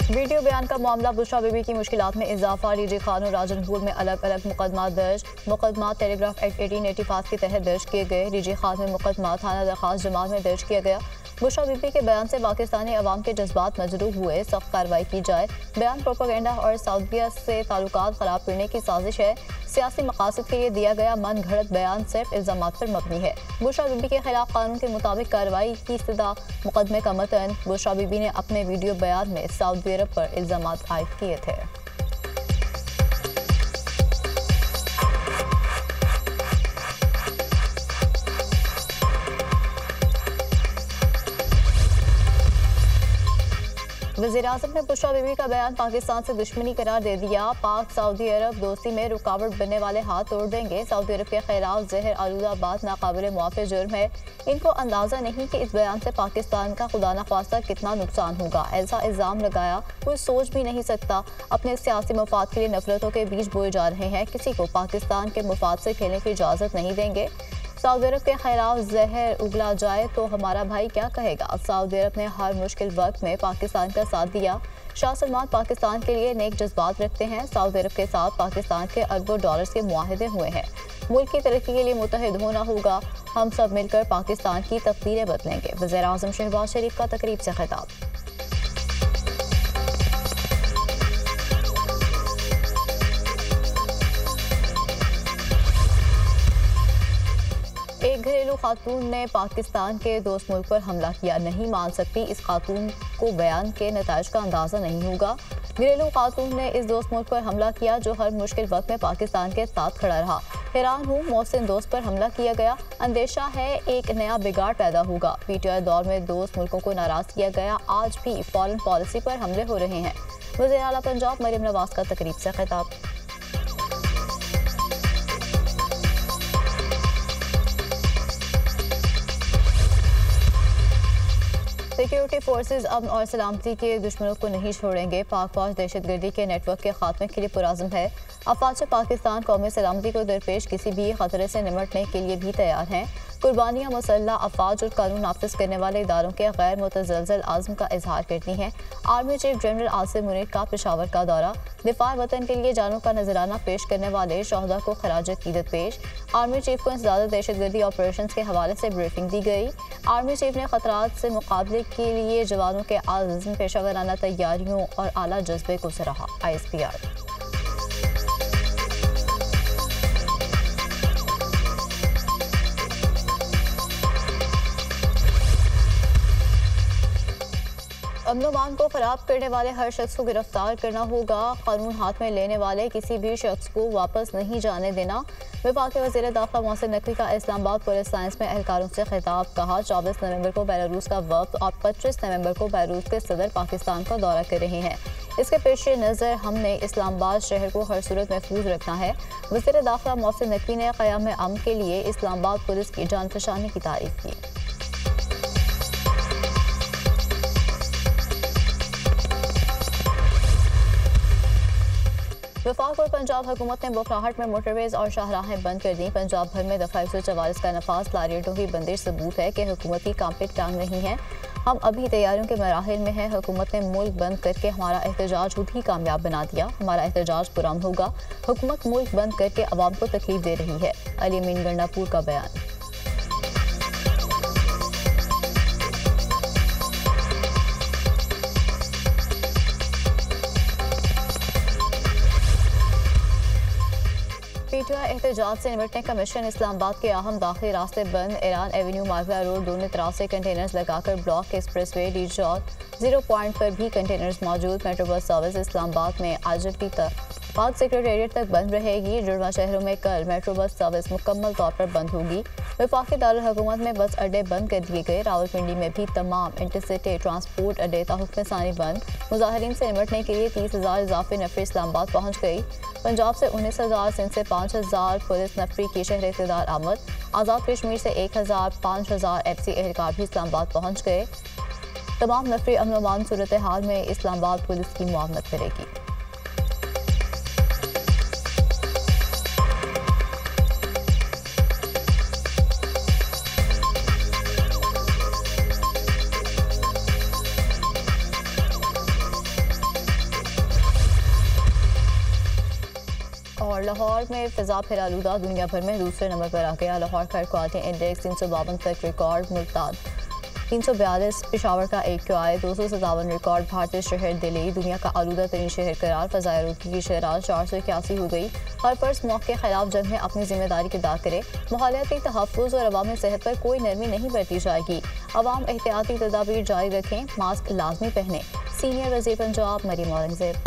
Video बयान का मामला बुशरा बीबी की मुश्किलात में इजाफा। डीजी खान और राजनपुर में अलग अलग मुकदमा दर्ज। मुकदमा टेलीग्राफ एक्ट 1885 के तहत दर्ज किए गए। डीजी खान में मुकदमा थाना दरखास्त जमात में दर्ज किया गया। बुशरा बीबी के बयान से पाकिस्तानी अवाम के जज्बात मजरूह हुए, सख्त कार्रवाई की जाए। बयान प्रोपेगेंडा और सऊदीया से ताल्लुकात खराब करने की साजिश है। सियासी मकासद के लिए दिया गया मन घड़त बयान सिर्फ इल्जामात पर मबनी है। बुशरा बीबी के खिलाफ कानून के मुताबिक कार्रवाई की इस्तदा। मुकदमे का मतन बुशरा बीबी ने अपने वीडियो बयान में सऊदी अरब पर इल्जामात आयद किए थे। वज़ीर-ए-आज़म ने बुशरा बीबी का बयान पाकिस्तान से दुश्मनी करार दे दिया। पाक सऊदी अरब दोस्ती में रुकावट बनने वाले हाथ तोड़ देंगे। सऊदी अरब के खिलाफ जहर आलूदा बात नाकाबिले मुआफ़े जुर्म है। इनको अंदाज़ा नहीं कि इस बयान से पाकिस्तान का खुदा न ख्वास्ता कितना नुकसान होगा। ऐसा इल्ज़ाम लगाया कोई सोच भी नहीं सकता। अपने सियासी मफाद के लिए नफरतों के बीज बोए जा रहे हैं। किसी को पाकिस्तान के मफाद से खेलने की इजाज़त नहीं देंगे। सऊदी अरब के खिलाफ जहर उगला जाए तो हमारा भाई क्या कहेगा। सऊदी अरब ने हर मुश्किल वक्त में पाकिस्तान का साथ दिया। शाह सलमान पाकिस्तान के लिए नेक जज्बात रखते हैं। सऊदी अरब के साथ पाकिस्तान के अरबों डॉलर्स के मुआहदे हुए हैं। मुल्क की तरक्की के लिए मुत्तहिद होना होगा। हम सब मिलकर पाकिस्तान की तकदीरें बदलेंगे। वज़ीर-ए-आज़म शहबाज शरीफ का तकरीब से खिताब। एक घरेलू खातून ने पाकिस्तान के दोस्त मुल्क पर हमला किया। नहीं मान सकती इस खातून को बयान के नताइज का अंदाज़ा नहीं होगा। घरेलू खातून ने इस दोस्त मुल्क पर हमला किया जो हर मुश्किल वक्त में पाकिस्तान के साथ खड़ा रहा। हैरान हूँ, मोहसिन दोस्त पर हमला किया गया। अंदेशा है एक नया बिगाड़ पैदा होगा। पीटीआई दौर में दोस्त मुल्कों को नाराज़ किया गया। आज भी फॉरेन पॉलिसी पर हमले हो रहे हैं। वज़ीर आला पंजाब मरियम नवाज का तकरीब से खिताब। सिक्योरिटी फोर्सेज अमन और सलामती के दुश्मनों को नहीं छोड़ेंगे। पाक फौज दहशतगर्दी के नेटवर्क के खात्मे के लिए पुरज़्म है। अफवाज पाकिस्तान कौमी सलामती को दरपेश किसी भी खतरे से निमटने के लिए भी तैयार हैं। कुर्बानियाँ मुसल्लह अफवाज और कानून नाफिज करने वाले इदारों के गैर मुतज़लज़ल आज़म का इजहार करती हैं। Army chief general Asim Munir का पेशावर का दौरा। दिफा वतन के लिए जानों का नजराना पेश करने वाले शहदा को खराज अकीदत पेश। आर्मी चीफ को इंसदाद दहशतगर्दी ऑपरेशन के हवाले से ब्रीफिंग दी गई। आर्मी चीफ ने खतरात से मुकाबले के लिए जवानों के आज़म पेशा वराना तैयारियों और आला जज्बे को सराहा। ISPR। अमन को खराब करने वाले हर शख्स को गिरफ्तार करना होगा। कानून हाथ में लेने वाले किसी भी शख्स को वापस नहीं जाने देना। वफाकी वज़ीर दाखिला मोहसिन नकवी का इस्लामाबाद पुलिस साइंस में एहलकारों से खिताब। कहा 24 नवंबर को बेलारूस का वफ्द और 25 नवंबर को बेलारूस के सदर पाकिस्तान का दौरा कर रहे हैं। इसके पेश नज़र हमने इस्लामाबाद शहर को हर सूरत महफूज रखना है। वज़ीर दाखिला मोहसिन नकवी ने क़याम अमन के लिए इस्लामाबाद पुलिस की जानफशानी की तारीफ की। वफाक और पंजाब हुकूमत ने बुखराहट में मोटरवेज और शाहराहें बंद कर दी। पंजाब भर में दफ़ा 144 का नफाज लारियतों की बंदिश सबूत है कि हुकूमत की कांपीट टांग नहीं है। हम अभी तैयारियों के मराहिल में हैं। हुकूमत ने मुल्क बंद करके हमारा एहतजाज खुद ही कामयाब बना दिया। हमारा एहतजाज पुरअमन होगा। हुकूमत मुल्क बंद करके अवाम को तकलीफ दे रही है। अली अमीन गंडापुर का बयान। पीटीआई एहतजाज से निपटने का मिशन। इस्लामाबाद के अहम दाखिली रास्ते बंद। ईरान एवेन्यू मालवा रोड दोनों तरफ से कंटेनर्स लगाकर ब्लॉक के एक्सप्रेसवे डी चौक 0 पॉइंट पर भी कंटेनर्स मौजूद। मेट्रो बस सर्विस इस्लामाबाद में आजकल तक पाक सेक्रेटेरिएट तक बंद रहेगी। जुड़वा शहरों में कल मेट्रो बस सर्विस मुकम्मल तौर पर बंद होगी। वफाकी दारुल हुकूमत में बस अड्डे बंद कर दिए गए। रावलपिंडी में भी तमाम इंटरसिटी ट्रांसपोर्ट अड्डे ताहुक्म सानी बंद। मुजाहिरीन से निपटने के लिए 30,000 इजाफी नफरी इस्लामाबाद पहुँच गई। पंजाब से 19,000, सिंध से 5,000 पुलिस नफरी की शहर इक़्तिदार आमद। आज़ाद कश्मीर से 1,000, 5,000 FC एहलकार भी इस्लामाबाद पहुँच गए। तमाम नफरी अमन व अमान सूरत हाल में इस्लामाबाद पुलिस की मुआवनत करेगी। लाहौर में फिजा फिर आलूदा दुनिया भर में दूसरे नंबर पर आ गया। लाहौर का क्वालिटी इंडेक्स 352 तक रिकॉर्ड, मुल्तान 342, पेशावर का AQI 257 रिकॉर्ड। भारतीय शहर दिल्ली दुनिया का आलूदा तरीन शहर करार, फ़ज़ाई आलूदगी की शरह 481 हो गई। हर फर्ज मौत के खिलाफ जंग में अपनी जिम्मेदारी अदा करे। माहौलियाती तहफ़्फ़ुज़ और अवामी सेहत पर कोई नरमी नहीं बरती जाएगी। अवाम एहतियाती तदाबीर जारी रखें, मास्क लाजमी पहने। सीनियर वज़ीर पंजाब मरियम औरंगज़ेब।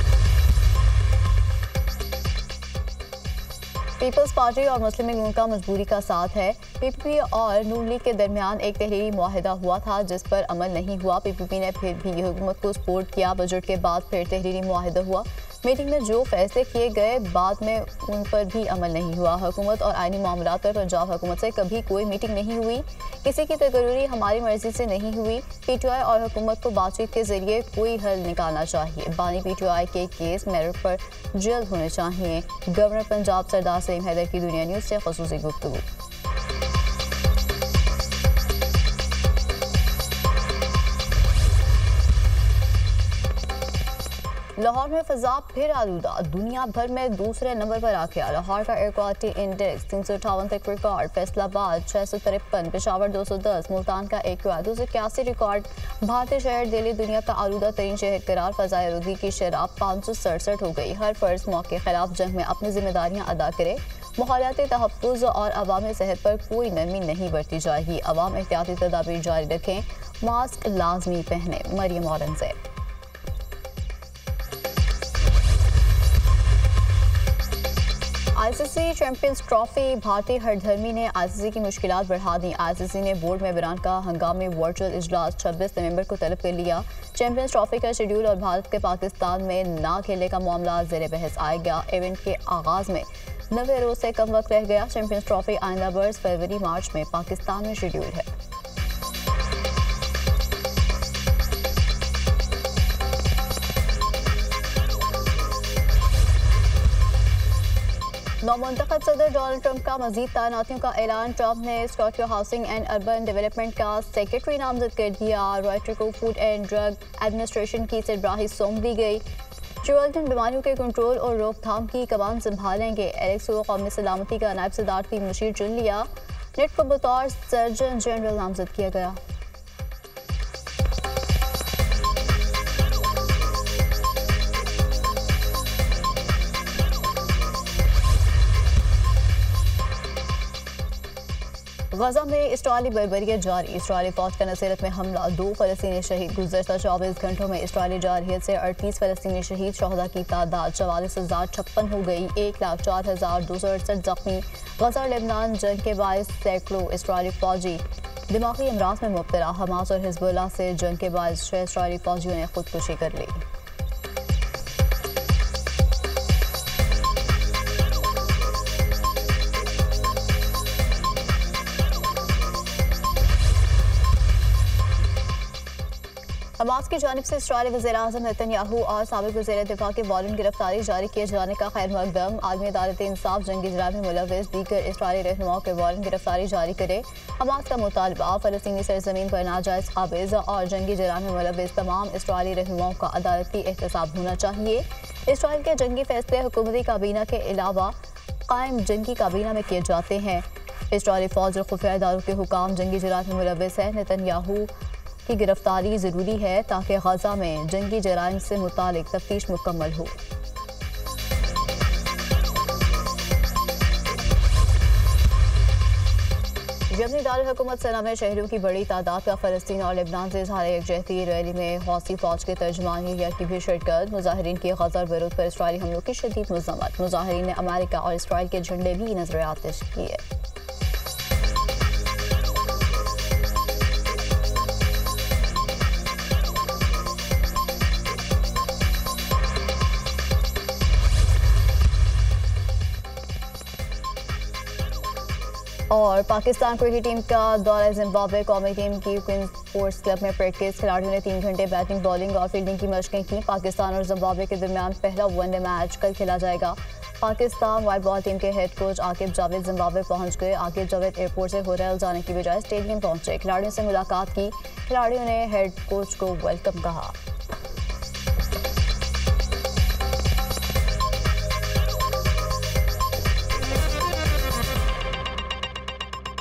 पीपल्स पार्टी और मुस्लिम लीग नून का मजबूरी का साथ है। PPP और नून लीग के दरमियान एक तहरीरी मुआहिदा हुआ था जिस पर अमल नहीं हुआ। PPP ने फिर भी हुकूमत को सपोर्ट किया। बजट के बाद फिर तहरीरी मुआहिदा हुआ। मीटिंग में जो फैसले किए गए बाद में उन पर भी अमल नहीं हुआ। हुकूमत और आईनी मामलात पर पंजाब हुकूमत से कभी कोई मीटिंग नहीं हुई। किसी की तकर्री हमारी मर्जी से नहीं हुई। PTI और हुकूमत को बातचीत के जरिए कोई हल निकालना चाहिए। बानी PTI के केस मेरिट पर जल्द होने चाहिए। गवर्नर पंजाब सरदार सलीम हैदर की दुनिया न्यूज़ से ख़ुसूसी गुफ्तगू। लाहौर में फिजा फिर आलूदा दुनिया भर में दूसरे नंबर पर आ गया। लाहौर का एयर क्वालिटी इंडेक्स 358 तक रिकॉर्ड, फैसलाबाद 653, पेशावर 210, मुल्तान का AQI 281 रिकॉर्ड। भारतीय शहर दिल्ली दुनिया का आलूदा तरीन शहर करार, फ़ज़ाई आलूदगी की शरह 567 हो गई। हर फर्ज मौत के खिलाफ जंग में अपनी जिम्मेदारियां अदा करे। माहौलियाती तहफ़्फ़ुज़ और अवामी सेहत पर कोई नरमी नहीं बरती जाएगी। अवाम एहतियाती तदाबीर जारी रखें, मास्क लाजमी पहने। Maryam Aurangzeb. ICC Champions Trophy, भारतीय हरधर्मी ने ICC की मुश्किलात बढ़ा दी। ICC ने बोर्ड मेंबरान का हंगामी वर्चुअल इजलास 26 नवंबर को तलब कर लिया। चैंपियंस ट्रॉफी का शेड्यूल और भारत के पाकिस्तान में ना खेलने का मामला ज़ेर बहस आएगा। इवेंट के आगाज़ में 90 रोज से कम वक्त रह गया। चैंपियंस ट्रॉफी आइंदा बर्स फरवरी मार्च में पाकिस्तान में शेड्यूल है। नौमुंतखब सदर डोनाल्ड ट्रंप का मजीद तैनातियों का ऐलान। ट्रंप ने स्कॉटियो हाउसिंग एंड अर्बन डेवलपमेंट का सेक्रेटरी नामजद कर दिया। रॉयटर को फूड एंड ड्रग एडमिनिस्ट्रेशन की सरबराही सौंप दी गई। जो बीमारियों के कंट्रोल और रोकथाम की कमान संभालेंगे। एलेक्स को कौमी सलामती का नायब सदारती मुशीर चुन लिया। नेट को बतौर सर्जन जनरल नामजद किया गया। गजा में इसराइली बर्बरियत जारी। इसराइली फौज का नसीरत में हमला, 2 फ़लस्तीनी शहीद। गुज़श्ता 24 घंटों में इसराइली जारहियत से 38 फ़लस्तीनी शहीद। शहदा की तादाद 44,056 हो गई। 1,04,268 जख्मी। गजा और लेबनान जंग के बायस सैकड़ों इसराइली फौजी दिमागी अमराज में मुब्तला। हमास और हिजबुल्लाह से जंग के बायस 6 इसराइली फौजियों ने खुदकुशी कर ली। हमास की जानिब से इसराइली वज़ीर-ए-आज़म नेतन्याहू और साबिक़ वज़ीर दिफा के वारंट गिरफ्तारी जारी किए जाने का खैर मकदम। आलमी अदालत इंसाफ जंगी जुर्म में मुलव्वस दीगर इसराइली रहनुमाओं के वारंट गिरफ्तारी जारी करे। हमास का मुतालबा फ़लस्तीनी सरज़मीन पर नाजायज़ काबिज़ और जंगी जुर्म में मुलव्वस तमाम इसराइली रहनुमाओं का अदालती एहतसाब होना चाहिए। इसराइल के जंगी फैसले हुकूमती काबीना के अलावा कायम जंगी काबीना में किए जाते हैं। इसराइली फौज और खुफिया इदारों के हुकाम जंगी जुर्म में मुलव्वस है। नेतन्याहू की गिरफ्तारी ज़रूरी है ताकि गजा में जंगी जराइम से मुतालिक तफ्तीश मुकम्मल हो। यमनी दारुल हुकूमत सना में शहरियों की बड़ी तादाद का फ़लस्तीन और लेबनान से इज़हार यकजहती। रैली में हौसी फौज के तर्जमान यहिया की भी शिरकत। मुजाहिरीन की गजा और बेरूत पर इसराइली हमलों की शदीद मज़म्मत। मुजाहिरीन ने अमेरिका और इसराइल के झंडे भी नजर आतिश किए। और पाकिस्तान क्रिकेट टीम का दौरा जिम्बाब्वे। कौमी टीम की क्वींस स्पोर्ट्स क्लब में प्रैक्टिस। खिलाड़ियों ने 3 घंटे बैटिंग, बॉलिंग और फील्डिंग की मशकें की। पाकिस्तान और जिम्बाब्वे के दरमियान पहला वनडे मैच कल खेला जाएगा। पाकिस्तान वाइट बॉल टीम के head coach Aaqib Javed Zimbabwe पहुंच गए। आकिब जावेद एयरपोर्ट से होटल जाने की बजाय स्टेडियम पहुंचे। खिलाड़ियों से मुलाकात की। खिलाड़ियों ने हेड कोच को वेलकम कहा।